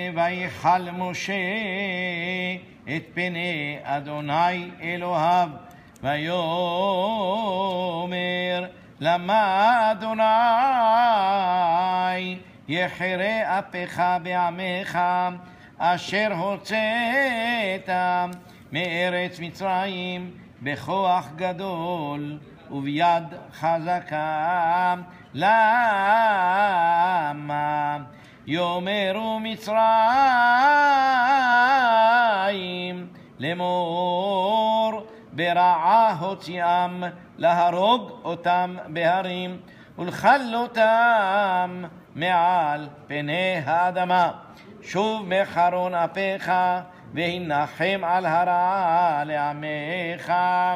ויחל משה את פני אדוני אלוהיו, ויאמר למה אדוני יחרה אפיך בעמך אשר הוצאת מארץ מצרים בכוח גדול וביד חזקה. למה יאמרו מצרים לאמור ברעה הוציאם להרוג אותם בהרים ולכלותם מעל פני האדמה. שוב מחרון אפיך והנחם על הרעה לעמך.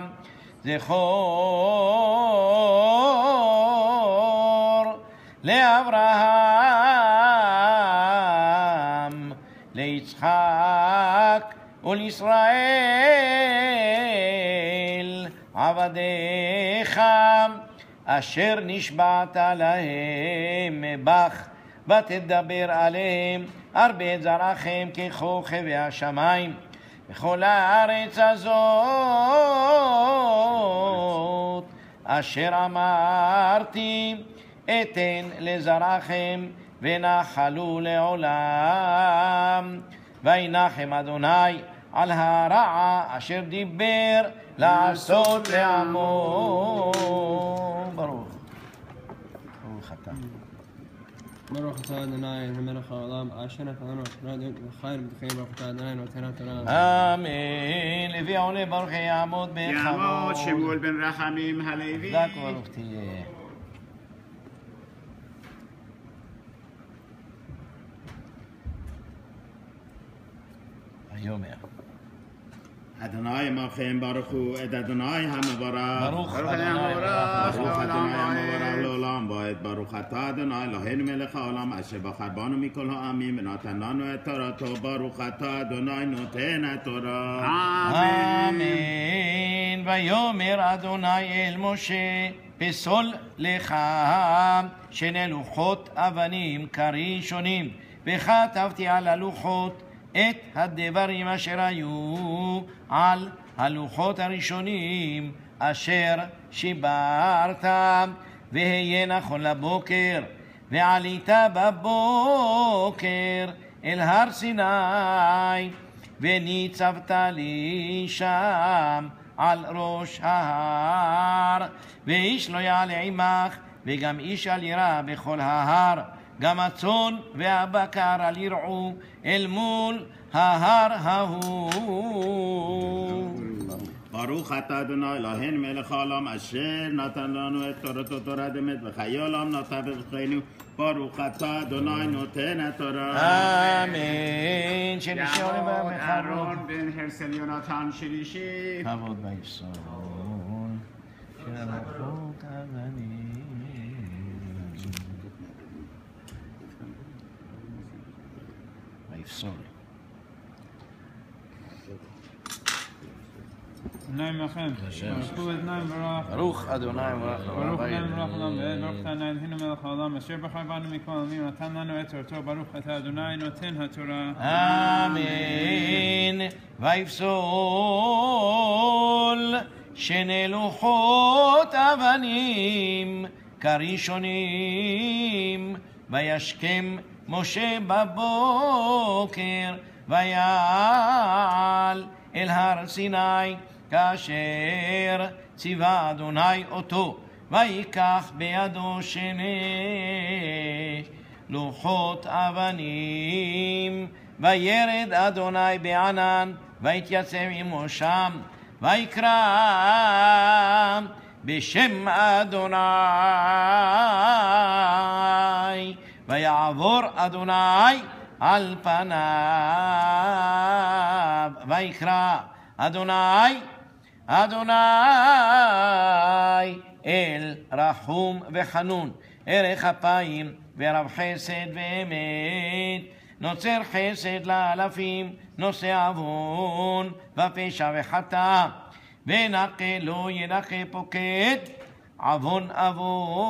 זכור לאברהם ליצחק ולישראל עבדיך אשר נשבעת להם בך, ותדבר עליהם הרבה זרעכם ככוכבי השמיים בכל הארץ הזאת אשר אמרתי אתן לזרעכם ונחלו לעולם. וינחם אדוני על הרעה אשר דיבר לעשות לעמו. ברוך אתה. ברוך אתה אדוני מלך העולם אשר נתן לנו חיים ותחיים. ברוך אתה אדוני נותן התורה. אמן. לוי עולה ברוך יעמוד בכבוד. יעמוד שמואל בן רחמים הלוי. צדק ברוך תהיה. ויאמר אדוני עמכם ברכו את אדוני המבורך. ברוך אדוני המבורך ברוך אדוני המבורך לעולם ועד. ברוך אתה אדוני אלוהינו מלך העולם אשר בחר בנו מכל העמים ונתן לנו את תורתו. ברוך אתה אדוני נותן התורה. אמן. ויאמר אדוני אל משה פסול לך שני לוחות אבנים כראשונים וכתבתי על הלוחות את הדברים אשר היו על הלוחות הראשונים אשר שיברת. והיה נכון לבוקר ועלית בבוקר אל הר סיני וניצבת לי שם על ראש ההר, ואיש לא יעלה עמך וגם איש אל ירא בכל ההר, גם הצאן והבקר אל ירעו אל מול ההר ההוא. ברוך אתה אדוני אלוהינו מלך העולם אשר נתן לנו את תורתו תורת אמת וחיי עולם נטע בזכרנו. ברוך אתה אדוני נותן התורה. אמן. שנשאר יעמוד אהרון בן הרסל יונתן שלישי. כבוד ויפסול של הלוחות אבנים. ויפסול. נעים לכם, ברכו את נעים ברוך. ברוך אדוני ברוך ברוך נעים ברוך עולם ועד. ברוך אתה אדוני אלוהינו מלך העולם אשר בחר בנו מכל העמים ונתן לנו את תורתו. ברוך אתה אדוני נותן התורה. אמן. ויפסול שני לוחות אבנים כראשונים וישכם משה בבוקר ויעל אל הר סיני כאשר ציווה אדוני אותו, ויקח בידו שני לוחות אבנים וירד אדוני בענן ויתייצב עמו שם ויקרא בשם אדוני ויעבור אדוני על פניו ויקרא אדוני אדוני אל רחום וחנון ערך אפיים ורב חסד ואמת נוצר חסד לאלפים נושא עוון ופשע וחטא ונקה לא ינקה פוקד עוון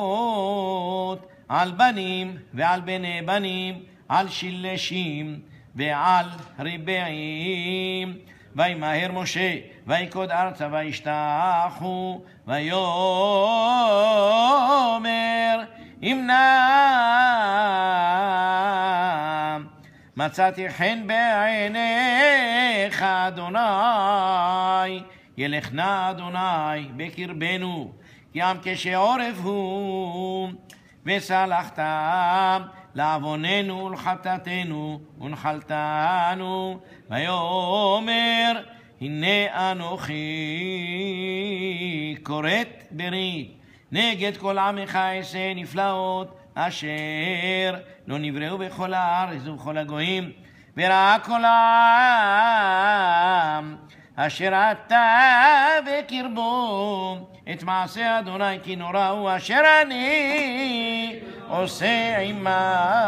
אבות על בנים ועל בני בנים על שלשים ועל ריבעים. וימהר משה ויקוד ארצה וישתחו ויאמר אם נא מצאתי חן בעיניך אדוני ילך נא אדוני בקרבנו כי עם כשעורף הוא וסלחת לעווננו ולחטאתנו ונחלתנו ויאמר הנה אנוכי כורת ברית נגד כל עמך אעשה נפלאות אשר לא נבראו בכל הארץ ובכל הגויים וראה כל העם אשר אתה בקרבו את מעשה אדוני כי נורא הוא אשר אני עושה עמך